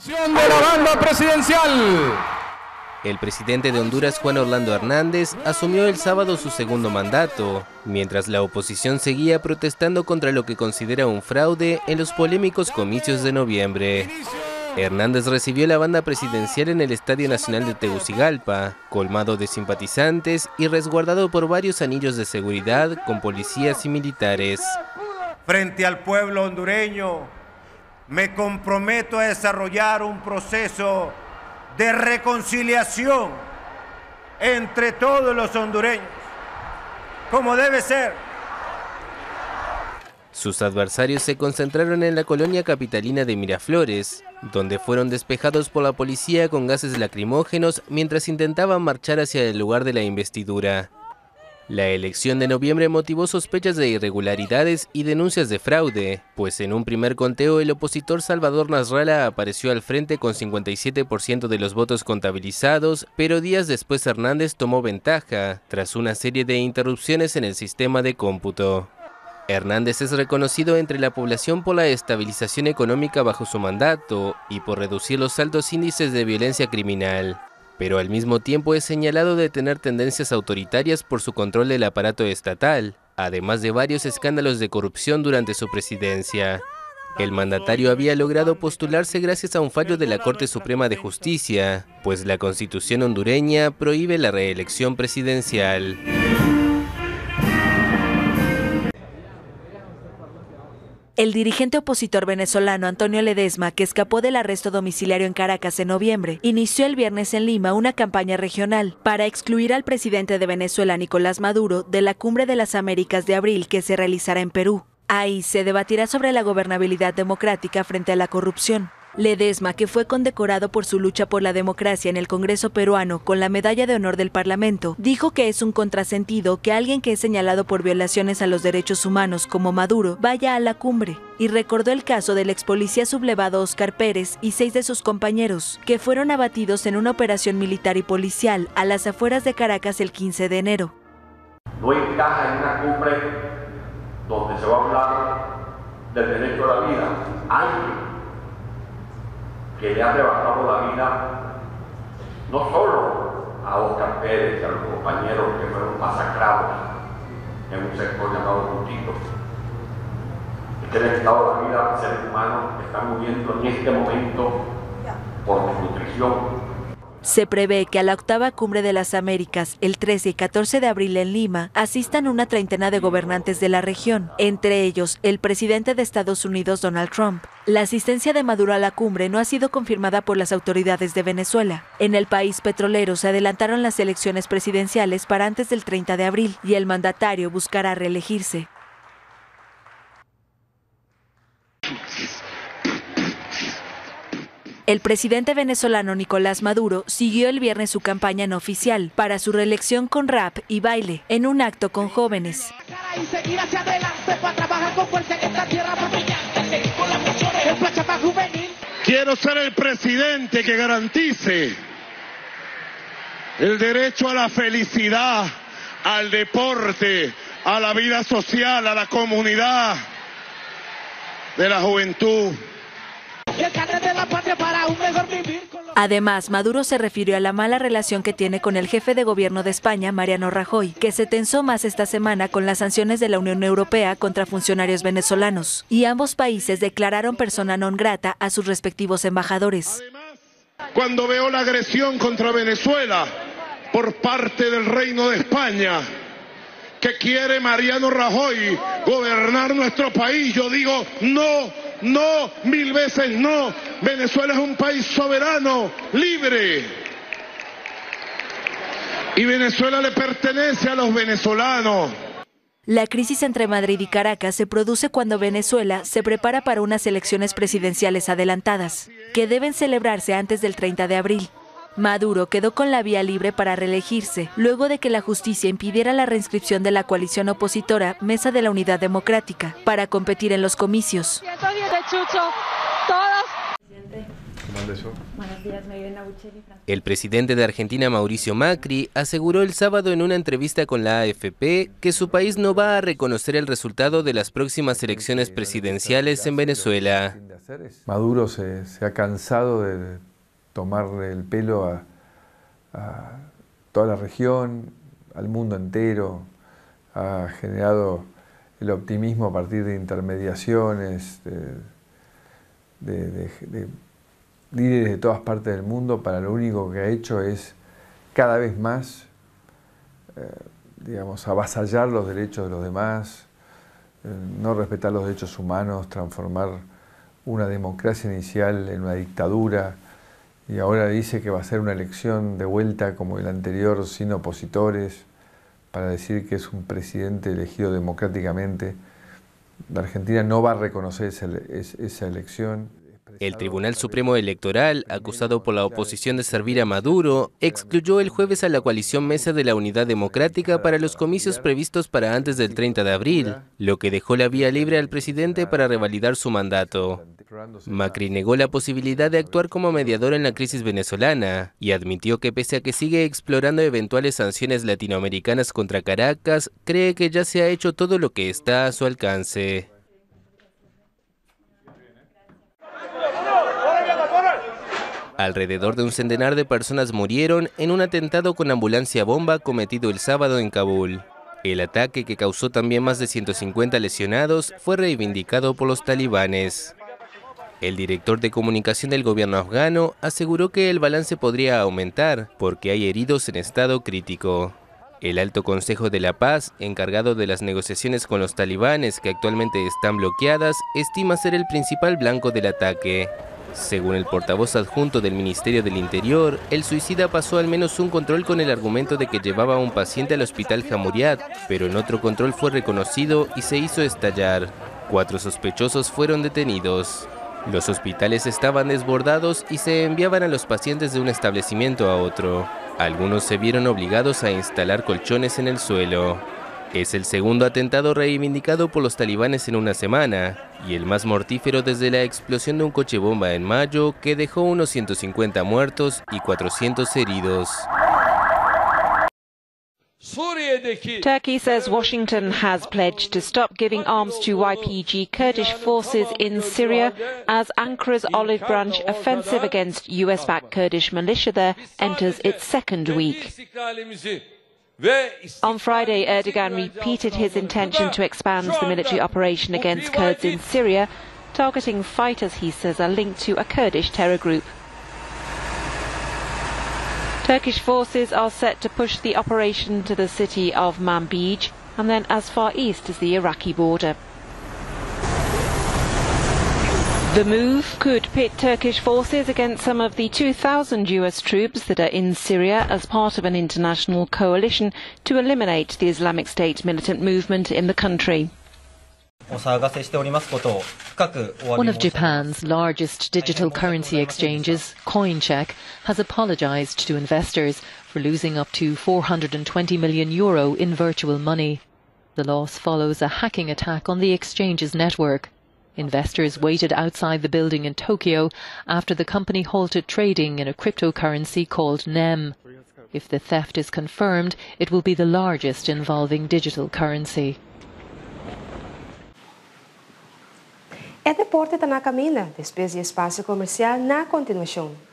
De la banda presidencial. El presidente de Honduras, Juan Orlando Hernández, asumió el sábado su segundo mandato, mientras la oposición seguía protestando contra lo que considera un fraude en los polémicos comicios de noviembre. Hernández recibió la banda presidencial en el Estadio Nacional de Tegucigalpa, colmado de simpatizantes y resguardado por varios anillos de seguridad con policías y militares. Frente al pueblo hondureño, me comprometo a desarrollar un proceso de reconciliación entre todos los hondureños, como debe ser. Sus adversarios se concentraron en la colonia capitalina de Miraflores, donde fueron despejados por la policía con gases lacrimógenos mientras intentaban marchar hacia el lugar de la investidura. La elección de noviembre motivó sospechas de irregularidades y denuncias de fraude, pues en un primer conteo el opositor Salvador Nasralla apareció al frente con 57% de los votos contabilizados, pero días después Hernández tomó ventaja, tras una serie de interrupciones en el sistema de cómputo. Hernández es reconocido entre la población por la estabilización económica bajo su mandato y por reducir los altos índices de violencia criminal. Pero al mismo tiempo es señalado de tener tendencias autoritarias por su control del aparato estatal, además de varios escándalos de corrupción durante su presidencia. El mandatario había logrado postularse gracias a un fallo de la Corte Suprema de Justicia, pues la Constitución hondureña prohíbe la reelección presidencial. El dirigente opositor venezolano Antonio Ledesma, que escapó del arresto domiciliario en Caracas en noviembre, inició el viernes en Lima una campaña regional para excluir al presidente de Venezuela, Nicolás Maduro, de la Cumbre de las Américas de abril que se realizará en Perú. Ahí se debatirá sobre la gobernabilidad democrática frente a la corrupción. Ledesma, que fue condecorado por su lucha por la democracia en el Congreso peruano con la Medalla de Honor del Parlamento, dijo que es un contrasentido que alguien que es señalado por violaciones a los derechos humanos como Maduro vaya a la cumbre, y recordó el caso del ex policía sublevado Óscar Pérez y 6 de sus compañeros, que fueron abatidos en una operación militar y policial a las afueras de Caracas el 15 de enero. No encaja en una cumbre donde se va a hablar del derecho a la vida. Alguien que le ha arrebatado la vida no solo a Óscar Pérez y a los compañeros que fueron masacrados en un sector llamado Puntito, es que le ha quitado la vida a seres humanos que están muriendo en este momento por desnutrición. Se prevé que a la octava Cumbre de las Américas, el 13 y 14 de abril en Lima, asistan una treintena de gobernantes de la región, entre ellos el presidente de Estados Unidos, Donald Trump. La asistencia de Maduro a la cumbre no ha sido confirmada por las autoridades de Venezuela. En el país petrolero se adelantaron las elecciones presidenciales para antes del 30 de abril y el mandatario buscará reelegirse. El presidente venezolano Nicolás Maduro siguió el viernes su campaña no oficial para su reelección con rap y baile en un acto con jóvenes. Quiero ser el presidente que garantice el derecho a la felicidad, al deporte, a la vida social, a la comunidad de la juventud. Además, Maduro se refirió a la mala relación que tiene con el jefe de gobierno de España, Mariano Rajoy, que se tensó más esta semana con las sanciones de la Unión Europea contra funcionarios venezolanos, y ambos países declararon persona non grata a sus respectivos embajadores. Cuando veo la agresión contra Venezuela por parte del Reino de España, que quiere Mariano Rajoy gobernar nuestro país, yo digo no. No, 1000 veces no. Venezuela es un país soberano, libre. Y Venezuela le pertenece a los venezolanos. La crisis entre Madrid y Caracas se produce cuando Venezuela se prepara para unas elecciones presidenciales adelantadas, que deben celebrarse antes del 30 de abril. Maduro quedó con la vía libre para reelegirse, luego de que la justicia impidiera la reinscripción de la coalición opositora Mesa de la Unidad Democrática para competir en los comicios. beso. Buenos días, Mayrena Buccelli. El presidente de Argentina, Mauricio Macri, aseguró el sábado en una entrevista con la AFP que su país no va a reconocer el resultado de las próximas elecciones presidenciales en Venezuela. Maduro se ha cansado de tomarle el pelo a toda la región, al mundo entero, ha generado el optimismo a partir de intermediaciones, de líderes de todas partes del mundo. Para lo único que ha hecho es cada vez más, digamos, avasallar los derechos de los demás, no respetar los derechos humanos, transformar una democracia inicial en una dictadura, y ahora dice que va a ser una elección de vuelta como el anterior sin opositores, para decir que es un presidente elegido democráticamente. La Argentina no va a reconocer esa elección. El Tribunal Supremo Electoral, acusado por la oposición de servir a Maduro, excluyó el jueves a la coalición Mesa de la Unidad Democrática para los comicios previstos para antes del 30 de abril, lo que dejó la vía libre al presidente para revalidar su mandato. Macri negó la posibilidad de actuar como mediador en la crisis venezolana y admitió que pese a que sigue explorando eventuales sanciones latinoamericanas contra Caracas, cree que ya se ha hecho todo lo que está a su alcance. Alrededor de un centenar de personas murieron en un atentado con ambulancia bomba cometido el sábado en Kabul. El ataque, que causó también más de 150 lesionados, fue reivindicado por los talibanes. El director de comunicación del gobierno afgano aseguró que el balance podría aumentar porque hay heridos en estado crítico. El Alto Consejo de la Paz, encargado de las negociaciones con los talibanes que actualmente están bloqueadas, estima ser el principal blanco del ataque. Según el portavoz adjunto del Ministerio del Interior, el suicida pasó al menos un control con el argumento de que llevaba a un paciente al hospital Jamuriat, pero en otro control fue reconocido y se hizo estallar. 4 sospechosos fueron detenidos. Los hospitales estaban desbordados y se enviaban a los pacientes de un establecimiento a otro. Algunos se vieron obligados a instalar colchones en el suelo. Es el segundo atentado reivindicado por los talibanes en una semana y el más mortífero desde la explosión de un coche bomba en mayo que dejó unos 150 muertos y 400 heridos. Turkey says Washington has pledged to stop giving arms to YPG Kurdish forces in Syria as Ankara's olive branch offensive against US-backed Kurdish militia there enters its second week. On Friday, Erdogan repeated his intention to expand the military operation against Kurds in Syria, targeting fighters he says are linked to a Kurdish terror group. Turkish forces are set to push the operation to the city of Manbij and then as far east as the Iraqi border. The move could pit Turkish forces against some of the 2,000 US troops that are in Syria as part of an international coalition to eliminate the Islamic State militant movement in the country. One of Japan's largest digital currency exchanges, CoinCheck, has apologised to investors for losing up to €420 million in virtual money. The loss follows a hacking attack on the exchange's network. Investors waited outside the building in Tokyo after the company halted trading in a cryptocurrency called NEM. If the theft is confirmed, it will be the largest involving digital currency. É deporte está na caminha, despesa e espaço comercial na continuação.